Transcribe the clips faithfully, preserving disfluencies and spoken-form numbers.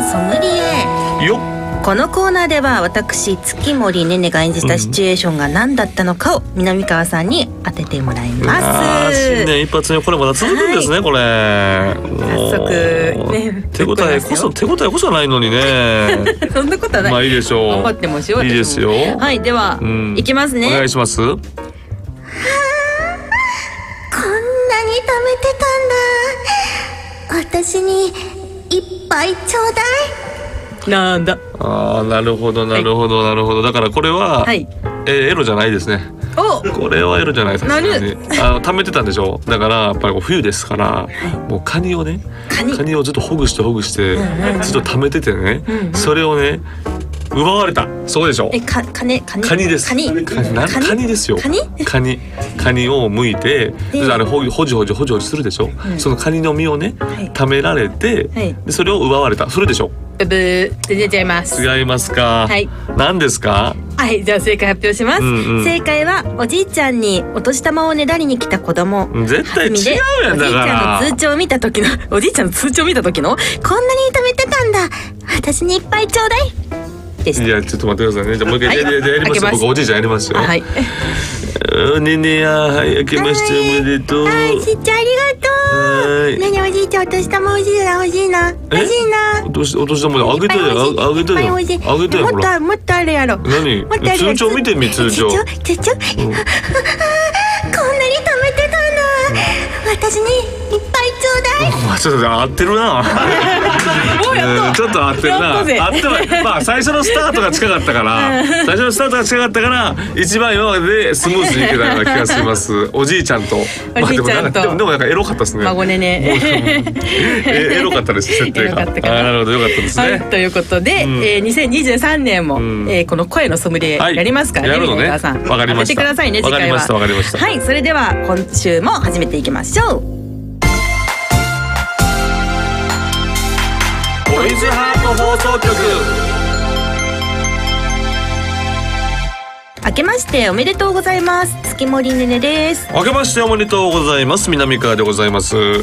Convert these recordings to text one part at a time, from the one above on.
ソムリエよ。 このコーナーでは私月森ねねが演じたシチュエーションが何だったのかを南川さんに当ててもらいます。 あ新年一発目、これまだ続くんですね、はい、これ早速ね、 手応えこそ手応えこそないのにねそんなことはない。 まあいいでしょう、 頑張ってもしよう。 いいですよ。 はい、では、うん、いきますね。 お願いします。はあ、こんなに貯めてたんだ、私にいっぱいちょうだい。なんだ。 ああ、なるほどなるほど、はい、なるほど。だからこれは、はい、えー、エロじゃないですね。お、これはエロじゃないですね。何？あの貯めてたんでしょ。だからやっぱり冬ですから、はい、もうカニをね、カニ、カニをずっとほぐしてほぐして、うんうん、ずっと貯めててね、うんうん、それをね奪われた。そうでしょ。え、か、カニ、カニ、カニです。カニ、カニ、カニですよ。カニ、カニ、カニを剥いて、あれほじほじほじほじするでしょ。うん、そのカニの身をね、はい、貯められて、はい、でそれを奪われた。それでしょ。ブブー、全然違います。違いますか。はい。何ですか。はい、じゃあ正解発表します。うんうん、正解はおじいちゃんにお年玉をねだりに来た子供。絶対違うやんだから。おじいちゃんの通帳を見た時の、おじいちゃんの通帳を見た時の、こんなに貯めてたんだ、私にいっぱいちょうだい。いや、ちょっと待ってくださいね。じゃあもう一回、はい、や, やりますよ。僕おじいちゃんやりますよ。はい。ねねや、はい、明けましておめでとう。はい、しっちゃんありがとう。はい。ねねおじいちゃんお年玉欲しいな、欲しいな、欲しいな。お年お年玉であげてよ、あげてよ、あげてよ。もっともっとあるやろ。何？通帳見てみ、通帳。通帳。こんなに貯めてたんだ。私にいっぱいちょうだい。まあちょっと合ってるな。ちょっと合ってるな。合ってる。まあ最初のスタートが近かったから、最初のスタートが近かったから一番今まででスムーズにいけたような気がします。おじいちゃんと。おじいちゃんと。でもなんかエロかったですね。孫ねね。エロかったです。設定が。あ、なるほど、よかったですね。ということで、にせんにじゅうさんねんもこの声のソムリエやりますからね。皆さん。わかりました。当ててくださいね、次回は。わかりました、わかりました。はい、それでは今週も始めていきましょう。トイズハート放送局。明けましておめでとうございます。月森ねねです。明けましておめでとうございます。南川でございます。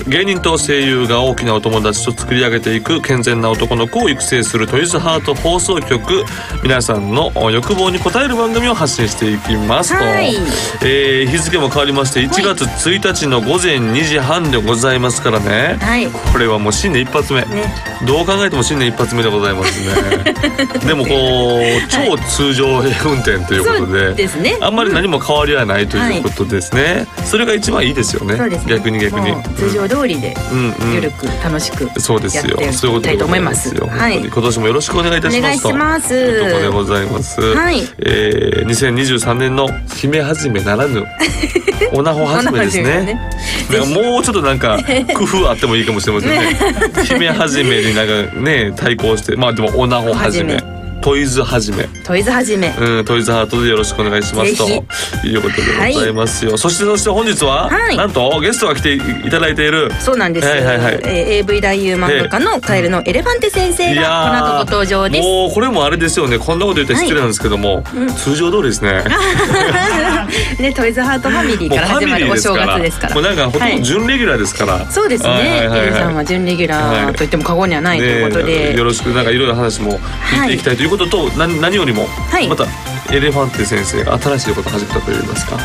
芸人と声優が大きなお友達と作り上げていく健全な男の子を育成するトイズハート放送局。皆さんの欲望に応える番組を発信していきますと、はい、えー、日付も変わりましていちがつついたちのごぜんにじはんでございますからね、はい、これはもう新年一発目、ね、どう考えても新年一発目でございますねでもこう超通常運転ということで、そうですね、あんまり何も変わりはないということですね、はい、それが一番いいですよね。そうですね、逆に逆に通常通りでゆるく楽しくやっていきたいと思います。はい、今年もよろしくお願いいたしますと。お願いします。ということでございます。はい、えー、にせんにじゅうさんねんの姫始めならぬおなほ始めですね。もうちょっとなんか工夫あってもいいかもしれませんね。姫始めになんかね対抗して、まあでもおなほ始め。トイズはじめトイズはじめ、うん、トイズハートでよろしくお願いしますということでございますよ、はい、そしてそして本日は、はい、なんとゲストが来ていただいている、そうなんです、はいはいはい、えー、エーブイ 男優漫画家のカエルのエレファンテ先生がこの後ご登場です。もうこれもあれですよね、こんなこと言って失礼なんですけども、はい、うん、通常通りですねね、トイズハートファミリーから始まるお正月ですから、もうなんかほとんど準レギュラーですから、はい、そうですね、エレさんは準レギュラーと言っても過言にはないということで、ね、よろしくなんかいろいろ話も聞いていきたいということと、はい、何, 何よりも、はい、またエレファンテ先生が新しいことを始めたといいますか、はい、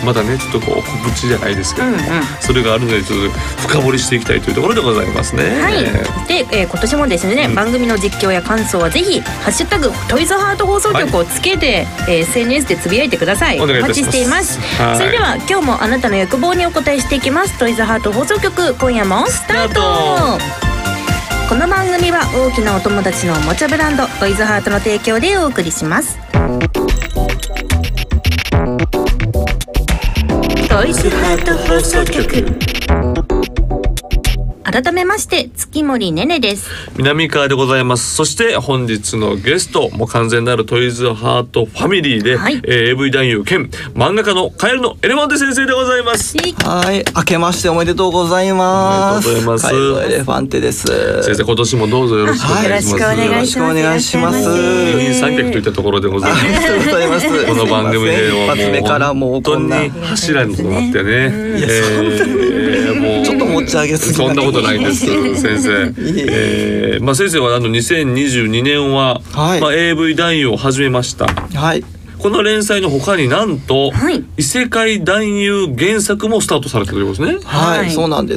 またねちょっとこう告知じゃないですけども、うんうん、それがあるのでちょっと深掘りしていきたいというところでございますね。はい、で、えー、今年もですね、うん、番組の実況や感想はぜひハッシュタグトイズハート放送局をつけて、はい、えー、エスエヌエス でつぶやいてください。お願いいたします。お待ちしています。はい、それでは今日もあなたの欲望にお答えしていきます。トイズハート放送局、今夜もスタート。この番組は大きなお友達のおもちゃブランドトイズハートの提供でお送りします。トイズハート放送局、改めまして月森ねねです。南川でございます。そして本日のゲストも完全なるトイズハートファミリーで、はい、えー、エーブイ 男優兼漫画家のカエルのエレファンテ先生でございます。はい、明けましておめでとうございます。おめでとうございます。カエルのエレファンテです。先生、今年もどうぞよろしくお願いします。はい、よろしくお願いします。二人三脚といったところでございます。ありがとうございます。この番組ではもう一発目からもう本当に柱になってね、いや、えー、もうちょっと持ち上げすぎな。そんなことことないんです先生。えー、まあ先生はあのにせんにじゅうにねんは、はい、まあ エーブイ 男優を始めました。 はい。 この連載の他になんと、はい、異世界男優原作もスタートされたということですね。 はい、はい、そうなんです。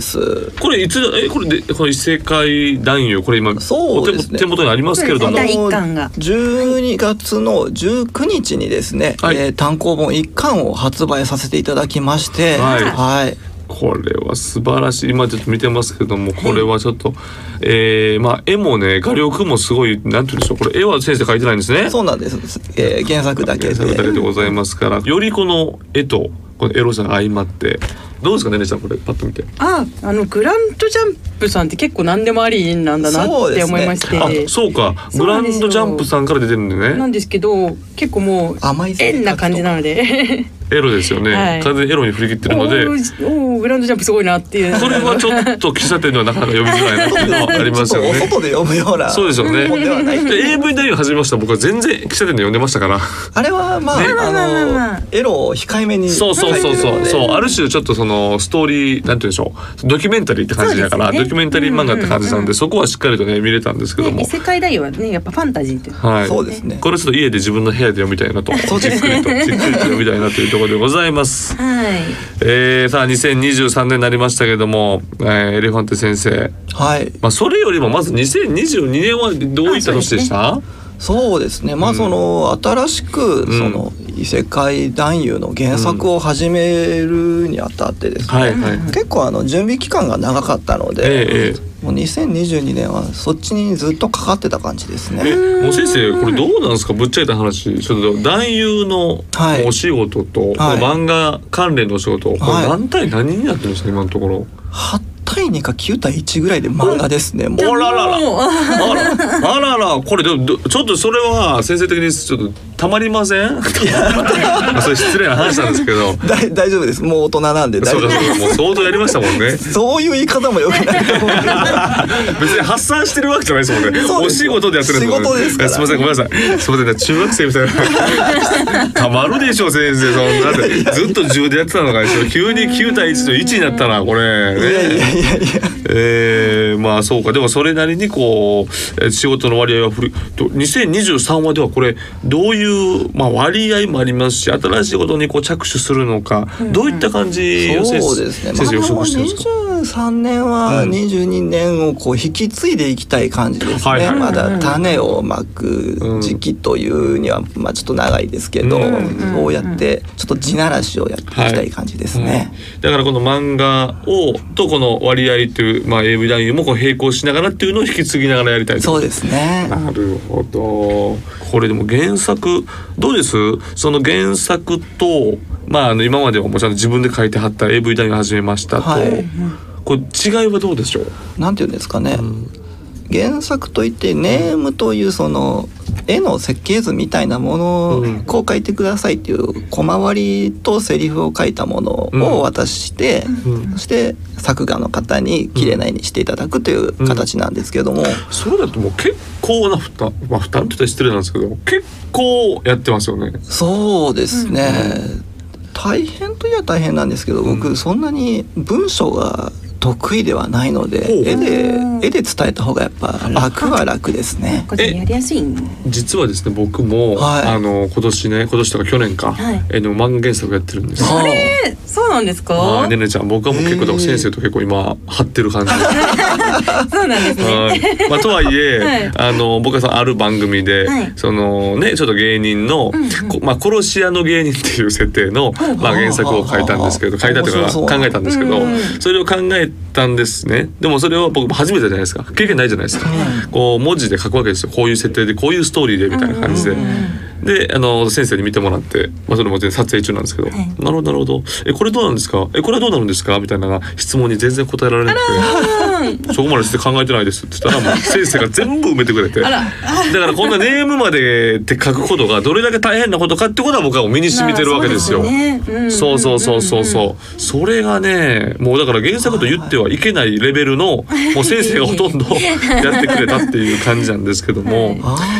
これいつえこれでこの異世界男優これ今そうですね、 手元にありますけれども、 だいいっかんがじゅうにがつのじゅうくにちにですね、はい、えー、単行本いっかんを発売させていただきまして、はい、はい、 これは素晴らしい。今ちょっと見てますけども、これはちょっと、はい、えー、まあ絵もね画力もすごい、なんていうんでしょう、これ絵は先生描いてないんですね。 そうなんです、えー、原作だけで原作だけでございますから、よりこの絵とこのエロさが相まってどうですかね、ねちゃん、これパッと見て。 あ、あのグランドジャンプさんって結構何でもありなんだなって思いまして、 ね、あ、そうか、グランドジャンプさんから出てるんでね。 なんですけど結構もう変な感じなのでエロですよね、はい、完全にエロに振り切ってるので、 おおグランドジャンプすごいなっていう。 それはちょっと喫茶店ではなかなか読みづらいなっていうのはありますよね。 外で読むような。 そうですよね。エーブイ 男優始めました。僕は全然喫茶店で読んでましたから。 あれはまあ、ね、あのエロを控えめに、 そうそうそうそうそう、ある種ちょっとそのストーリー、なんていうんでしょう、ドキュメンタリーって感じだから、ね、ドキュメンタリー漫画って感じなんで、うんうんうん、そこはしっかりとね見れたんですけども、 ね、異世界男優はねやっぱファンタジーって、 はい、 そうですね。 これちょっと家で自分の部屋で読みたいなと、じっくりとじっくりと読みたいなというところでございます。 はい、 えー、さあにせんにじゅうさんねんになりましたけども、えー、エレファンテ先生、 はい、 まあ、それよりもまずにせんにじゅうにねんはどういった年でした？ そうですね、まあその、うん、新しくその異世界男優の原作を始めるにあたってですね、うん、はいはい、結構あの準備期間が長かったので、ええ、もうにせんにじゅうにねんはそっちにずっとかかってた感じですね。 え、もう先生これどうなんですか、ぶっちゃけた話、ちょっと男優のお仕事と、はい、漫画関連のお仕事、これ何対何になってるんですか、今のところ。 はちたいにかきゅうたいいちぐらいで漫画ですね。もうあらららあらあらら、これでもちょっとそれは先生的にちょっとたまりません？いやそれ失礼な話なんですけどだ大丈夫です、もう大人なんで大丈夫です。 そうだ、もう相当やりましたもんねそういう言い方もよくないと思う別に発散してるわけじゃないですもんね。お仕事でやってるんですもんね。 仕事ですから。 すみません、ごめんなさい、すみません、中学生みたいなたまるでしょ先生、そんなってずっとじゅうでやってたのが急にきゅうたいいちといちになったらこれね。いやいやいやいや、えー、まあそうか。でもそれなりにこう仕事の割合は振りにせんにじゅうさんわではこれどういう、まあ、割合もありますし、新しいことにこう着手するのか、うん、どういった感じを先生、 そうですね、先生予測してるんですか？まあ、にじゅうさんねんはにじゅうにねんをこう引き継いでいきたい感じですね、はいはい、まだ種をまく時期というにはまあちょっと長いですけど、うん、そうやってちょっと地ならしをやっていきたい感じですね、はい、はい、だからこの漫画をとこの割合という、まあ、エーブイ 男優もこう並行しながらっていうのを引き継ぎながらやりたい。 そうですね。 なるほど。これでも原作どうです？その原作と、まあ、あの今まではもちろん自分で書いてはった エーブイ 男優始めましたと、はい、これ違いはどうでしょう？ なんていうんですかね、うん、原作といってネームというその絵の設計図みたいなものをこう書いてくださいっていう小回りとセリフを書いたものを渡して、うん、そして作画の方に綺麗な絵にしていただくという形なんですけども、うんうん、 それだともう結構な負担、まあ、負担って言ったら失礼なんですけど結構やってますよね。 そうですね、うん、大変といえば大変なんですけど、僕そんなに文章が得意ではないので、絵で絵で伝えた方がやっぱ楽は楽ですね。 これやりやすい。 実はですね、僕も、はい、あの今年ね、今年とか去年か、はい、えの漫画原作やってるんです。 あれ、そうなんですか？ ねねちゃん、僕はもう結構だから先生と結構今張ってる感じ。 そうなんですね。 まあとはいえ、はい、あの僕はそのある番組で、はい、そのねちょっと芸人の、うんうん、まあ殺し屋の芸人っていう設定の、うん、まあ原作を書いたんですけど、書いたというか考えたんですけど、それを考えたんですね。でもそれを僕も初めてじゃないですか、経験ないじゃないですか、うん、こう文字で書くわけですよ。こういう設定でこういうストーリーでみたいな感じで、であの先生に見てもらって、まあ、それも全然撮影中なんですけど、はい、なるほどなるほど、えこれどうなんですか、えこれはどうなるんですかみたいな質問に全然答えられなくて、そこまでして考えてないですって言ったらもう先生が全部埋めてくれてだからこんなネームまでって書くことがどれだけ大変なことかってことは僕は身に染みてるわけですよ。そうそうそうそうそう、それがね、もうだから原作と言ってはいけないレベルのもう先生がほとんどやってくれたっていう感じなんですけども、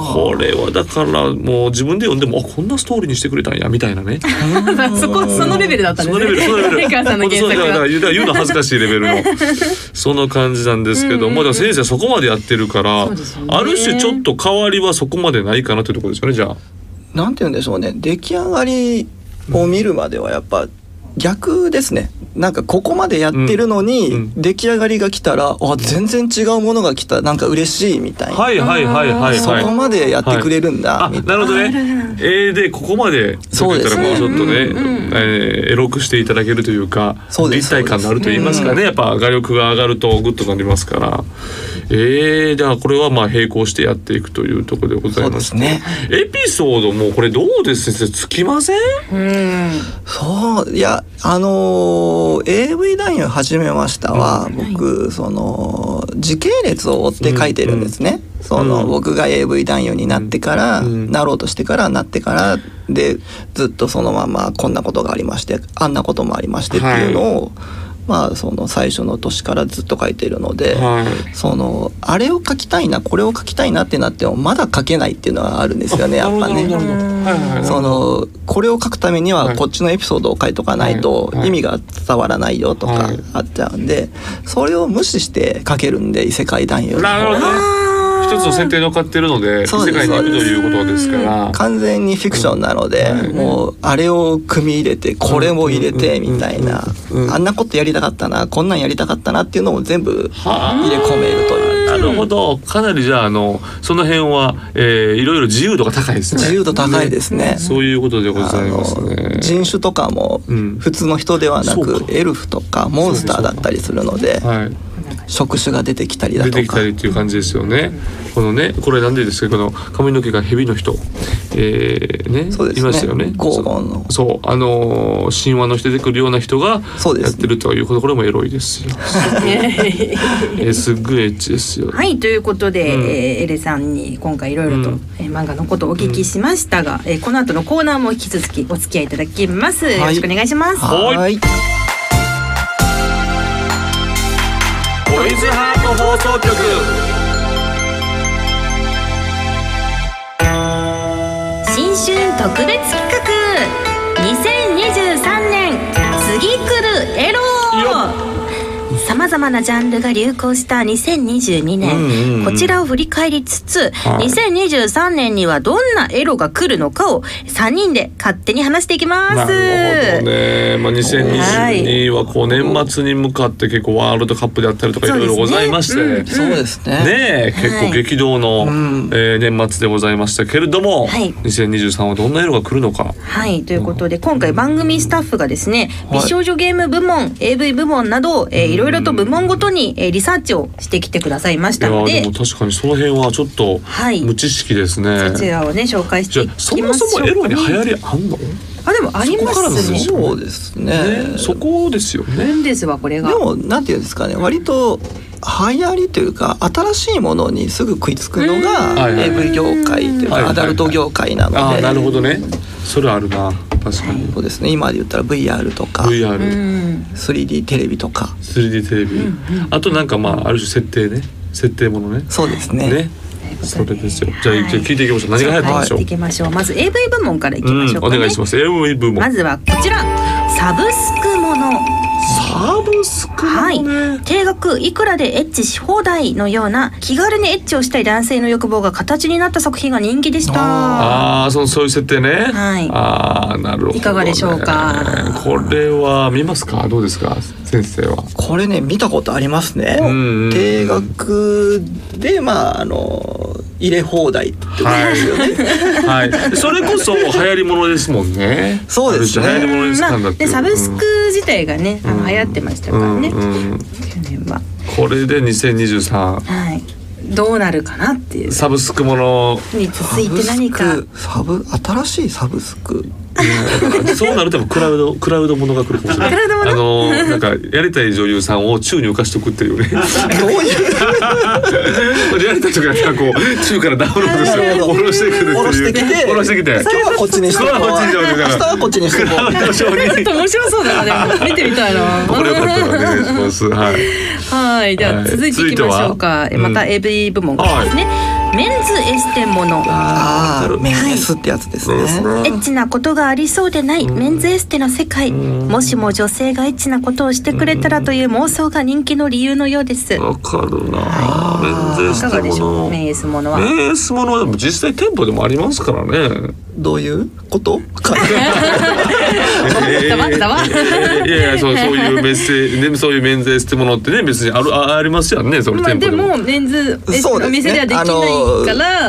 これはだからもう自分で読んでもこんなストーリーにしてくれたんやみたいなねそこそのレベルだったんですね。 そのレベルそのレベル美川さんの原作は言うの恥ずかしいレベルのその感じなんですけど、うんうん、まだ先生はそこまでやってるから、ね、ある種ちょっと変わりはそこまでないかなというところですよね。じゃあなんて言うんでしょうね、出来上がりを見るまではやっぱ逆ですね。なんかここまでやってるのに、うん、出来上がりが来たら、あ全然違うものが来た、なんか嬉しいみたいな、 はいはいはいはい、はい、 そこまでやってくれるんだ、 はい、 みたいな。 なるほどね。えー、でここまでそうですね、ちょっとね、うんうんえー、エロくしていただけるというか立体感のあると言いますかね、やっぱ画力が上がるとグッとなりますから、えー、じゃあこれはまあ並行してやっていくというところでございます。 そうですね。 エピソードもこれどうです先生、つきません？ うんそういやあのー、エーブイ 男優始めましたは、うん、僕その時系列を追って書いてるんですね、うんうん、その、うん、僕が エーブイ 男優になってから、うん、なろうとしてからなってからでずっとそのままこんなことがありましてあんなこともありましてっていうのを、はいまあ、その最初の年からずっと書いているので、はい、そのあれを書きたいなこれを書きたいなってなってもまだ書けないっていうのはあるんですよね、やっぱね。そのこれを書くためにはこっちのエピソードを書いとかないと意味が伝わらないよとかあっちゃうんで、それを無視して書けるんで異世界男優の方が。 一つの設定に乗っかってるので異世界に行くということですから、 完全にフィクションなので、うん、もうあれを組み入れてこれも入れてみたいな、あんなことやりたかったなこんなんやりたかったなっていうのを全部入れ込めるという。 なるほど、かなりじゃあ、あのその辺は、えー、いろいろ自由度が高いですね。 自由度高いですね、 うん、そういうことでございますね。 人種とかも普通の人ではなく、うん、エルフとかモンスターだったりするので、はい、触手が出てきたりだとか出てきたりっていう感じですよね。このねこれなんでですけどこの髪の毛が蛇の人、えーね、 そうですね、 いましたよね。 ゴーゴンのそうあのー、神話の人出てくるような人がやってるということ、これもエロいですよ。えー、すっごいエッチですよ。 はいということで、うんえー、エレさんに今回いろいろと、うんえー、漫画のことをお聞きしましたが、うんえー、この後のコーナーも引き続きお付き合いいただきます、はい、よろしくお願いします。 はいトイズハート放送局新春特別企画にせんにじゅうさんねん次来るエロさまざまなジャンルが流行したにせんにじゅうにねん、うんうんうん、こちらを振り返りつつ、はい、にせんにじゅうさんねんにはどんなエロが来るのかをさんにんで勝手に話していきます。 なるほどね、まあ、にせんにじゅうにはこう年末に向かって結構ワールドカップであったりとかいろいろございまして、 そうですね、 ねえ結構激動の、はいえー、年末でございましたけれども、はい、にせんにじゅうさんはどんなエロが来るのか。 はいということで今回番組スタッフがですね、美少女ゲーム部門、はい、エーブイ 部門など、えー、いろいろと部門ごとに、えー、リサーチをしてきてくださいましたので、 いやでも確かにその辺はちょっと無知識ですね、 はい、そちらをね紹介していきましょう。 じゃあそもそもエロに流行りあんの？ あでもありますね。 そうですね。 ねそこですよね。 なんですわこれが。 でもなんていうんですかね、割と流行りというか新しいものにすぐ食いつくのが エーブイ 業界というかアダルト業界なので、 あなるほどね。それあるな確かに。 そうですね。今で言ったら ブイアール とかブイアール、 スリーディー テレビとかスリーディー テレビ、うんうん、あとなんかまあある種設定ね設定ものね。 そうですね。ねそれですよ。じゃあ、はい、聞いていきましょう。何が流行ってましょう。 いきましょう。まず エーブイ 部門からいきましょうか、ねうん、お願いします。エーブイ 部門。 まずはこちらサブスクもの。 サブスク、ね、 はい、定額いくらでエッチし放題のような気軽にエッチをしたい男性の欲望が形になった作品が人気でした。 ああ、そのそういう設定ね。 はい。 ああ、なるほど、ね。 いかがでしょうか。 これは見ますか。どうですか、先生は。 これね見たことありますね。定額でまああの入れ放題ってことですよね。 はい。はい、それこそ流行り物ですもんね。 そうですね。 流行り物ですか、 まあ、でサブスク自体がね、あの流行ってましたからね。うんうん、去年は。 これでにせんにじゅうさん。 はい。どうなるかなっていう。 サブスクものに続いて何か。 サブ新しいサブスク。 そうなるとクラウドクラウドものが来るかもしれない。あのなんかやりたい女優さんを宙に浮かしとくっていうね。どういうやりたいとかやったらこう宙からダウンロードして下ろしてくるっていう。下ろしてきて下ろしてきて今日はこっちにしてこう。明日はこっちにしてこう。 ちょっと面白そうだな。でも見てみたいな。 これよかったらお願いします。はい。 はい。では続いていきましょうか。また エーブイ 部門からですね。 メンズエステもの。 ああ、メンエスってやつですね。 エッチなことがありそうでないメンズエステの世界、もしも女性がエッチなことをしてくれたらという妄想が人気の理由のようです。 わかるな、はい、メンズエステもの。 メンエスものはメンエスものはでも実際店舗でもありますからね。 どういうことざわざわいやいや、そうそういうメッセージ、ね、そういうメンズエステものってね、別にある あ, ありますよね、その店舗でも。 まあ、でもメンズエステのお店ではできないから、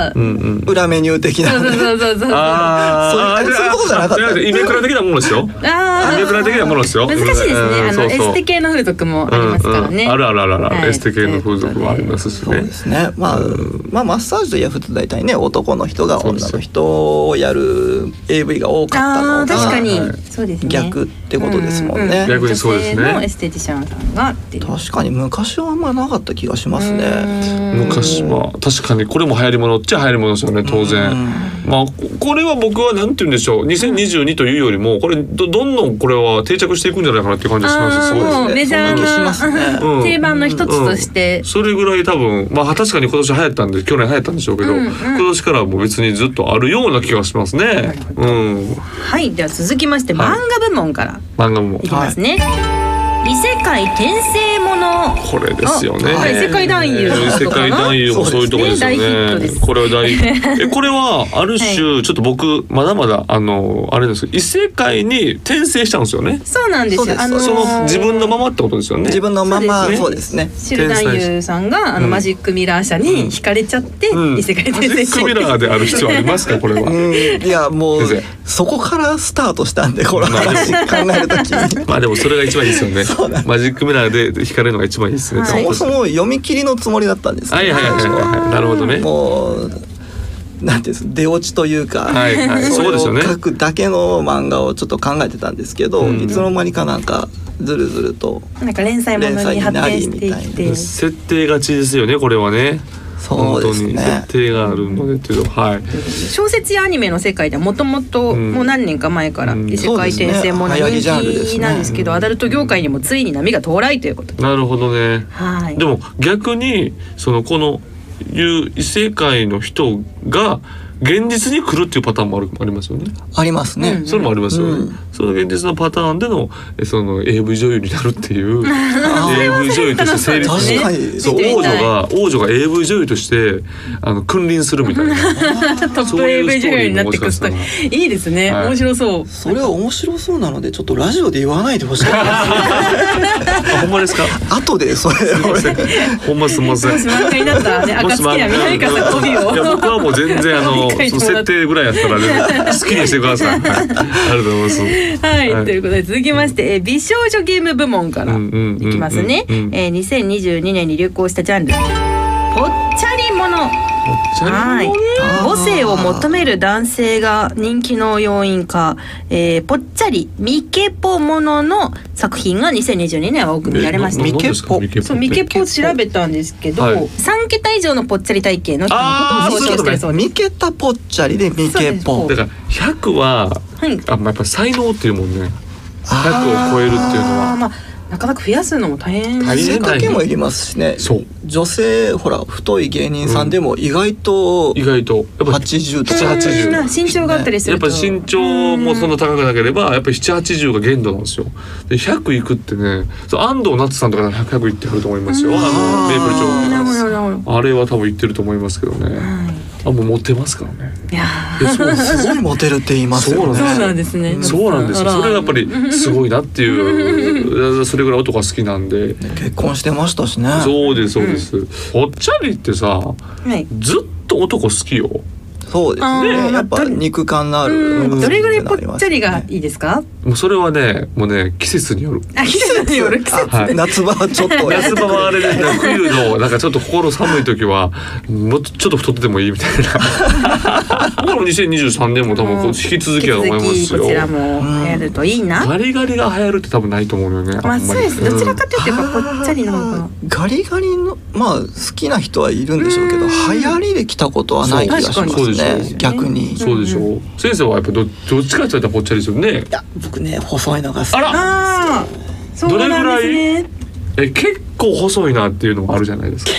うんうん、裏メニュー的な、ね、 そうそうそうそう、 ああ、そういうことじゃなかった、 イメクラ的なものですよ。あイメクラ的なものですよ。 難しいですね、あのそうそうエステ系の風俗もありますからね、 うんうん、あるあるあるある、はい、エステ系の風俗もありますしね。 そうですね、まあ、うん、まあマッサージといえば普通大体ね、男の人が女の人をやる エーブイ が多かったのが、 確かに、はい、そうですね、 逆ってことですもんね、うんうん、 逆にそうですね、 女性のエステティシャンさんがっていう。 確かに昔はあんまなかった気がしますね。 昔は確かにこれも流行り物っちゃ流行り物ですよね、当然。まあこれは僕はなんて言うんでしょう、にせんにじゅうにというよりもこれ ど, どんどんこれは定着していくんじゃないかなっていう感じがします。 そうですね、メジャーなしますね、 うん、定番の一つとして、 うん、それぐらい多分、まあ確かに今年流行ったんで、去年流行ったんでしょうけど、うんうん、今年からも別にずっとあるような気がしますね。うん、 はい、では続きまして、漫画部門から漫画部門いきますね、はい、異世界転生もの。 これですよね。 はい、世界男優世界男優もそういうところですよね。 大ヒットです。 これは大えこれはある種、はい、ちょっと僕まだまだあのあれですけど、異世界に転生しちゃうんですよね。 そうなんですよ。 あのー、その自分のままってことですよね。 自分のまま、そうですね。 シル男優さんがあのマジックミラー社に惹かれちゃって、うん、異世界転生して、 マジックミラーである必要ありますかこれは。うん、 いやもうそこからスタートしたんで、この話考えるときに。 まあでもそれが一番いいですよね。マジックミラーで惹かれるのが一番いいですね。 はい、そもそも読み切りのつもりだったんです、ね。 はいはいはいはい、なるほどね。 もうなんていうんですか、出落ちというか、 はいはい、そうですよね。 書くだけの漫画をちょっと考えてたんですけど、うん、いつの間にかなんかずるずるとなんか連載ものに発展していって、 設定がちですよね、これはね。 そうですね、 設定があるのでっていうの、はい、 小説やアニメの世界ではもともともう何年か前から異世界転生もの人気なんですけど、アダルト業界にもついに波が到来ということで。 なるほどね、 はい、 でも逆にそのこのいう異世界の人が現実に来るっていうパターンもあるありますよね。 ありますね、 うん、それもありますよね、うん、その現実のパターンでのその エーブイ 女優になるっていう エーブイ 女優として成立する、そう、王女が王女が エーブイ 女優としてあの君臨するみたいなトップ エーブイ 女優になってくるストーリー、いいですね、はい、面白そう。 それは面白そうなのでちょっとラジオで言わないでほしいほんまですか。 後でそれほんますんません。 もし漫画になったらね、暁や南風コビを。 いや僕はもう全然あの設定ぐらいやったら、ね、好きにしてください。はい、ありがとうございます。 はい、はい、ということで続きまして、え美少女ゲーム部門からいきますね。にせんにじゅうにねんに流行したジャンル、ぽっちゃりもの。はい、母性を求める男性が人気の要因か、えー、ぽっちゃりミケポものの作品がにせんにじゅうにねんは多く見られました。 ミケポ、 そうミケポを調べたんですけど、はい、さんけた以上のぽっちゃり体型の人のことを総称してるそうです。 ミケたぽっちゃりでミケポだからひゃくは、はい、あ、まあ、やっぱ才能っていうもんね。ひゃくを超えるっていうのは、まあなかなか増やすのも大変。 背丈もいりますしね。 そう。 女性ほら太い芸人さんでも意外と、 うん、意外とやっぱはちじゅうとかはちじゅう、 身長があったりするとやっぱ身長もそんな高くなければやっぱりななじゅうはちじゅうが限度なんですよ。でひゃくいくってね、安藤夏さんとかひゃくいってはると思いますよ。あのメープル町あれは多分いってると思いますけどね。あ、もうモテますからね。 いやそうすごいモテるって言いますよね。 そうなんですね。 そうなんですよ。それがやっぱりすごいなっていうそれぐらい男が好きなんで。 結婚してましたしね。 そうですそうです。ぽっちゃりってさ、ずっと男好きよ。 そうですね。やっぱ肉感のある。 どれぐらいぽっちゃりがいいですか？ もうそれはね、もうね季節による。 あ、季節による。季節。 はい、夏場はちょっと。 夏場はあれで、ね、冬のなんかちょっと心寒い時はもうちょっと太っててもいいみたいな。このにせんにじゅうさんねんも多分引き続きだと思いますよ。 こちらも流行るといいな。 ガリガリが流行るって多分ないと思うよね。 まあそうです。どちらかというとやっぱぽっちゃりの方が。 ガリガリのまあ好きな人はいるんでしょうけど、流行りで来たことはない気がしますね。逆に。 そうでしょう、うんうん、先生はやっぱ ど, どっちかというとぽっちゃりですよね。 いや僕ね細いのが好き。 あら、 あ、そうなんですね。 どれぐらいえ結構細いなっていうのもあるじゃないですか。 結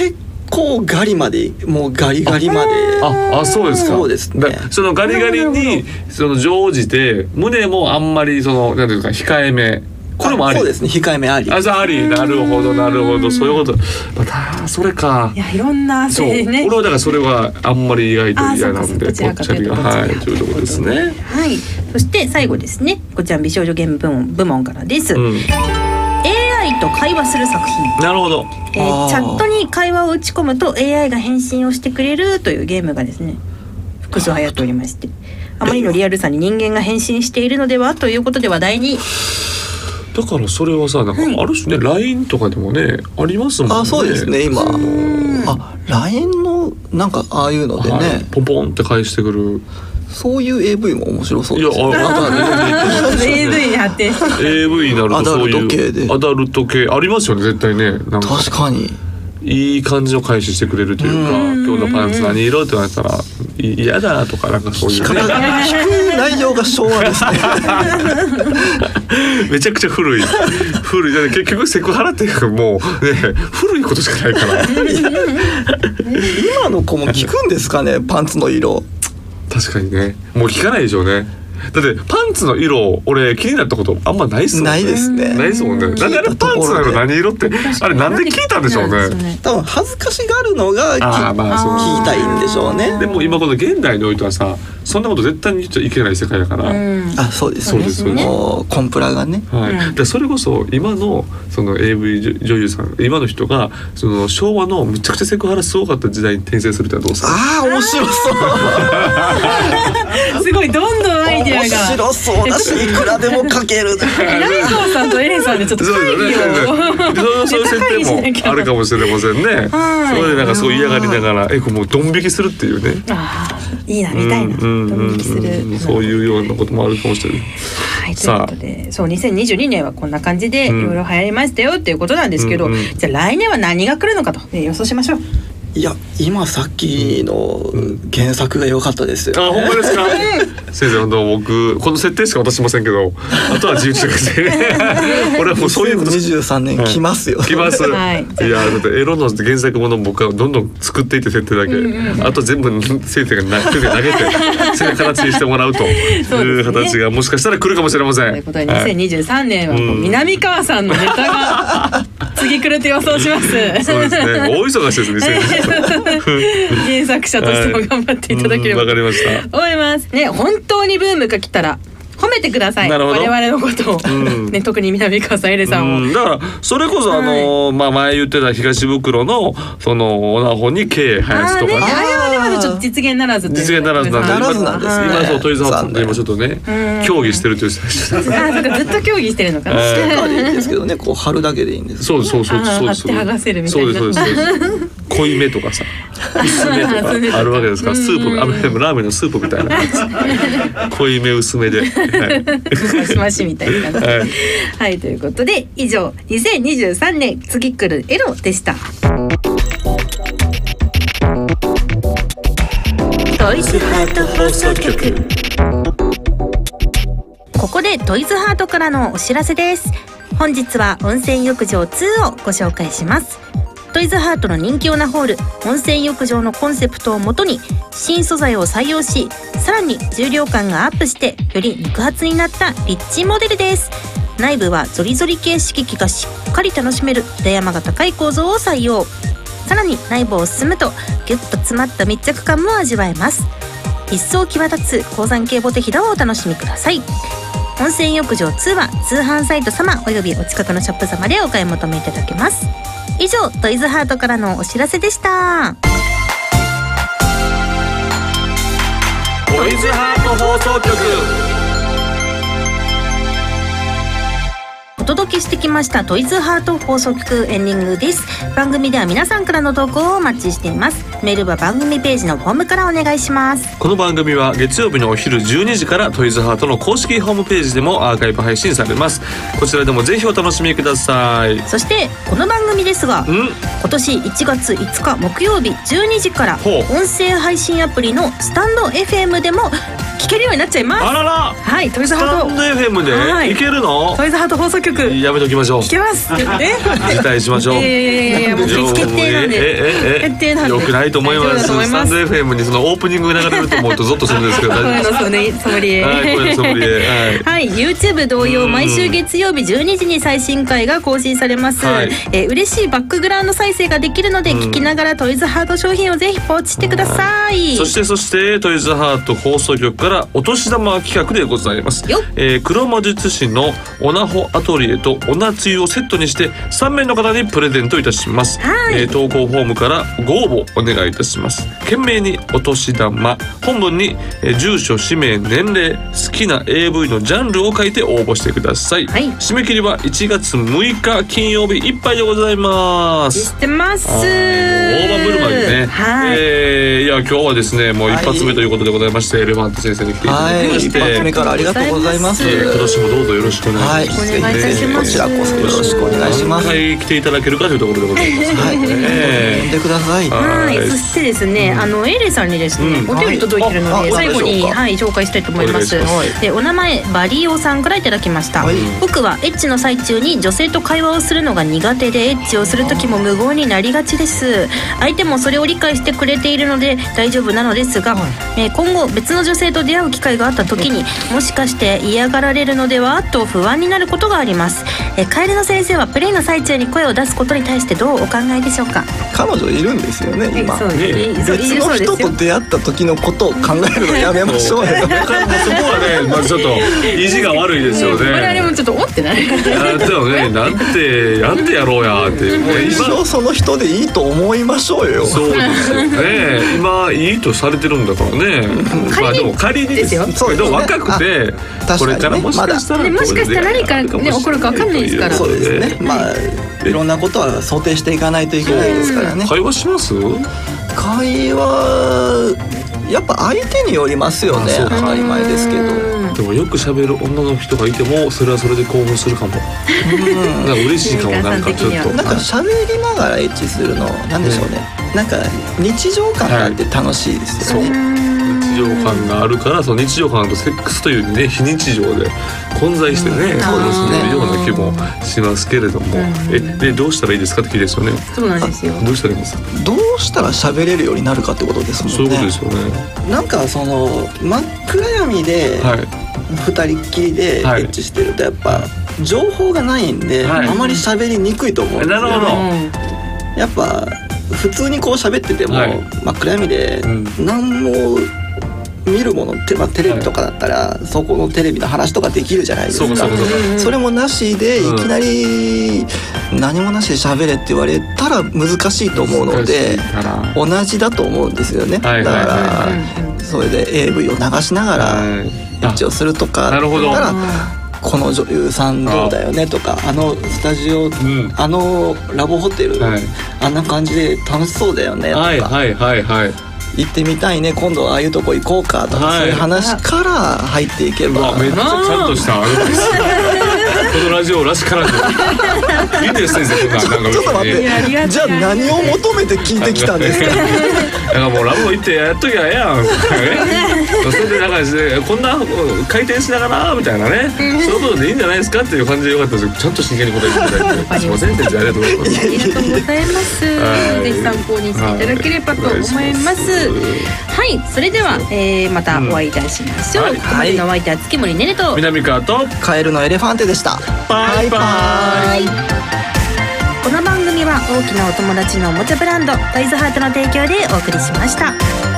構ガリまでもうガリガリまでああそうですか。 そうですね。 そのガリガリにその乗じて胸もあんまりそのなんていうか控えめ、これもあり。 そうですね、控えめあり。 あ、じゃああり。なるほどなるほど、そういうこと。またそれか。 いやいろんなそう、 ね、 俺はだからそれはあんまり意外と嫌なんで、 ぽっちゃりがはいというところですね。 はい。そして最後ですね、こちら美少女ゲーム部門部門からです。うん、エーアイ と会話する作品。 なるほど。 えー、チャットに会話を打ち込むと エーアイ が返信をしてくれるというゲームがですね、複数流行っておりまして、あまりのリアルさに人間が返信しているのではということで話題に。 だからそれはさ、なんかある種ね、はい、ライン とかでもねありますもんね。 あ、そうですね。今あ ライン のなんかああいうのでね、はい、 ポンポンって返してくる。 そういう エーブイ も面白そうですね。いや、 ああね、エーブイ に発展してエーブイ になるとそういうアダルト系でアダルト系ありますよね、絶対ね。なんか確かにいい感じの返ししてくれるというか、今日のパンツ何色って言われたら嫌だとか、なんかそういうね、 聞く内容が昭和ですね。 めちゃくちゃ古い古いだ、ね、結局セクハラっていうかもうね古いことしかないから今の子も聞くんですかね、パンツの色。 確かにね、もう聞かないでしょうね。だってパンツの色俺気になったことあんまないっすもんね。 ないですね。 ないですもんね。なんであれパンツの色何色ってあれなんで聞いたんでしょうね。 多分恥ずかしがるのがあ、まあ、そう聞きたいんでしょうね。 でも今この現代においてはさ、そんなこと絶対に言っちゃいけない世界だから。 あ、そうですそうです。もうコンプラがね。 はい。でそれこそ今のその エーブイ 女優さん、今の人がその昭和のむちゃくちゃセクハラすごかった時代に転生するってのはどうですか。 ああ、面白そう。 すごいどんどんアイデアが面白そうだし、いくらでも書ける。 南川さんと A さんでちょっと会議をそういう設定もあるかもしれませんね。それでなんかすごい嫌がりながら、え、もうドン引きするっていうね。 ああ、いいな、みたいな。ドン引きする。 そういうようなこともあるかもしれない。 はい、ということで、そうにせんにじゅうにねんはこんな感じでいろいろ流行りましたよっていうことなんですけど、じゃあ来年は何が来るのかと予想しましょう。 いや、今さっきの原作が良かったですよ、ね。 あ、ほんまですか。先生、本当僕この設定しか渡しませんけど、あとは自由してくださいね。俺はもうそういうこと。 にじゅうさんねん来ますよ。 来ます。はい、いや、だってエロの原作もの僕はどんどん作っていって設定だけ、うんうん、あと全部先生が投げてそれ形にしてもらうという形がもしかしたら来るかもしれません。 ということでにせんにじゅうさんねんはもう南川さんのネタが次来ると予想します。 そうですね。大忙しですね。 原作者としても頑張っていただければ、 はい、うん、わかりました。 思いますね。本当にブームが来たら褒めてください。我々のことを、うんね、特に南川さん、エレさんを、 うん、だからそれこそ、はい、あのまあ前言ってた東袋のそのオナホに毛生やすとかね。 あれはでまだちょっと実現ならずという実現ならずなんで、 ならずなんですね。 今そうトイズハートで今ちょっとね協議してるという最初。 あ、そうか、ずっと協議してるのかな。 ステッカーでいいんですけどね、こう貼るだけでいいんです。 そうそうそうそう貼って剥がせるみたいな。 そうですそうです。濃いめとかさ、薄めとかあるわけですから、スープ、あのラーメンのスープみたいな感じ。濃いめ薄めで。 マシマシみたいな感じ。はい、はい、ということで以上にせんにじゅうさんねん次来るエロでした。トイズハート放送局。ここでトイズハートからのお知らせです。本日は温泉浴場ツーをご紹介します。トイズハートの人気オナホール温泉浴場のコンセプトをもとに新素材を採用し、さらに重量感がアップしてより肉厚になったリッチモデルです。内部はゾリゾリ系刺激がしっかり楽しめるダヤマが高い構造を採用。さらに内部を進むとギュッと詰まった密着感も味わえます。一層際立つ鉱山系ボテヒダをお楽しみください。温泉浴場ツーは通販サイト様およびお近くのショップ様でお買い求めいただけます。以上、トイズハートからのお知らせでした。 トイズハート放送局。 お届けしてきましたトイズハート放送局エンディングです。番組では皆さんからの投稿をお待ちしています。メールは番組ページのフォームからお願いします。 この番組は月曜日のお昼じゅうにじからトイズハートの公式ホームページでもアーカイブ配信されます。こちらでもぜひお楽しみください。 そしてこの番組ですが、今年いちがついつか木曜日じゅうにじから音声配信アプリのスタンド エフエム でも聞けるようになっちゃいます。 あらら、 はい、トイズハートスタンド エフエム でいけるの？ トイズハート放送局やめときましょう。 聞けますえ辞退しましょう。 いやいやいやいやもう決定なんでえええ決定なんでよくないと思います。スタンド エフエム にそのオープニングが流れると思うとゾッとするんですけど大丈夫ですか？ ソムリエはい、声のソムリエ、 はい、はい、YouTube 同様毎週月曜日じゅうにじに最新回が更新されます、はい、えー、嬉しいバックグラウンド再生ができるので聞きながらトイズハート商品をぜひポチってください。 そしてそしてトイズハート放送局からお年玉企画でございます。えー、黒魔術師のオナホアトリエとオナつゆをセットにしてさんめいの方にプレゼントいたします、はい、えー、投稿フォームからご応募お願いいたします。懸命にお年玉、本文に、えー、住所、氏名、年齢、好きな エーブイ のジャンルを書いて応募してください、はい、締め切りはいちがつむいか金曜日いっぱいでございます。 知ってます。大盤振る舞いでね、 はい、 えー、いや今日はですねもう一発目ということでございまして、はい、エレファント先生に来ていただきまして、 はい、一発目からありがとうございます。 今年もどうぞよろしくお願いします、 はい、お願いいたします。 こちらこそよろしくお願いします。 はい、来ていただけるかというところでございます、 はい、えー、呼んでください。 はい、そしてですね、うん、あのエイレイさんにですね、うん、お便り届いてるので、はい、最後に、はい、紹介したいと思います。で、お名前バリオさんからいただきました、はい、僕はエッチの最中に女性と会話をするのが苦手でエッチをする時も無言になりがちです。相手もそれを理解してくれているので大丈夫なのですが、はい、えー、今後別の女性と出会う機会があった時にもしかして嫌がられるのではと不安になることがあります。えー、カエルの先生はプレイの最中に声を出すことに対してどうお考えでしょうか？ 彼女いるんですよね今。 そうです、 別の人と出会った時のことを考えるのやめましょうよ。そこはね、まあ、ちょっと意地が悪いですよね。 我々もちょっとおってないやだよね、なんてやってやろうやって、 もう一生その人でいいと思いましょうよ。 そうですよね。今いいとされてるんだからね。まあでも仮にですよ。でも若くてこれからもしかしたら、 ね、もしかしたら何かね起こるか分かんないですから。 そうですね。まあいろんなことは想定していかないといけないですからね。 会話します？ 会話やっぱ相手によりますよね。当たり前ですけど。 でもよく喋る女の人がいてもそれはそれで興奮するかも。なんか嬉しいかも。なんかちょっとなんか喋りながらエッチするのなんでしょうね。なんか日常感があって楽しいですよね。 はい、日常感があるから、その日常感とセックスというね非日常で混在してね、そうですね、ような気もしますけれども、うん、えでどうしたらいいですかって聞いてですよね。 そうなんですよ。 どうしたらいいんですか？ どうしたら喋れるようになるかってことですもんね。 そういうことですよね。 なんかその真っ暗闇で二人っきりでエッチしてるとやっぱ情報がないんで、はい、あまり喋りにくいと思うんですよね。なるほど。やっぱ普通にこう喋ってても、はい、真っ暗闇で何も見るものって、まあ、テレビとかだったら、はい、そこのテレビの話とかできるじゃないですか。そうそうそうそう。それもなしでいきなり何もなしで喋れって言われたら難しいと思うので、同じだと思うんですよね。だからそれで エーブイ を流しながらエッチをするとかだったら、この女優さんどうだよねとか、あのスタジオ、うん、あのラボホテル、はい、あんな感じで楽しそうだよねとか、はいはいはいはい、行ってみたいね今度ああいうとこ行こうかとか、はい、そういう話から入っていけば、 めっちゃちゃんとしたアドバイスこのラジオらしからずいいです先生とかなんかちょっと待って、じゃあ何を求めて聞いてきたんですか？ だからもうラボ行ってやっときゃええやんそれでなんかこんな回転しながらみたいなね、そういうことでいいんじゃないですかっていう感じでよかったです。ちゃんと真剣に答えていただいてすいません先生、ありがとうございます。 ありがとうございます。ぜひ参考にしていただければと思います。はい、それでは、えー、またお会いいたしましょう。ここまでのお相手は月森ねねと南川とカエルのエレファンテでした。 バイバイ。 この番組は大きなお友達のおもちゃブランドトイズハートの提供でお送りしました。